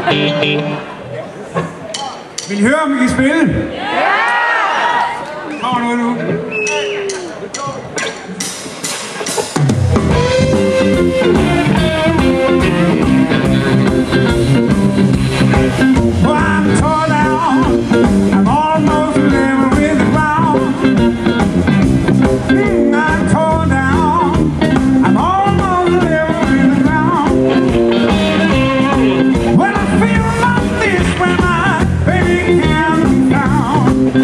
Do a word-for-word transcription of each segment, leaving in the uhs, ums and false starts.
Vil I høre, om I kan spille? Ja! Kommer noget nu. Well, I'm torn down. I'm almost living with the ground. Mm, I'm torn down. I'm almost living with the ground. Well, I feel like this when my baby can be found.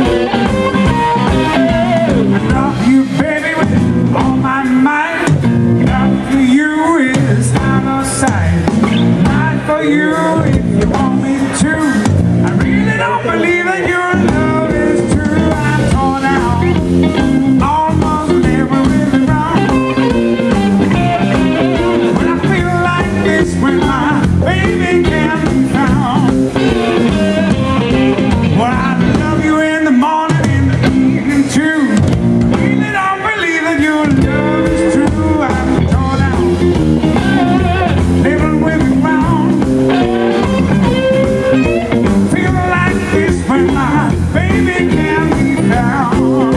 I love you, baby, with all my might. Love for you is out of sight. Not for you if you want me to. I really don't believe that your love is true. I'm torn down, almost living with the ground. When I feel like this, when my baby can't be found. Well, I love you in the morning, in the evening too. I really don't believe that your love is true. I'm torn down, living with the ground. Feel like this when my baby can't be found.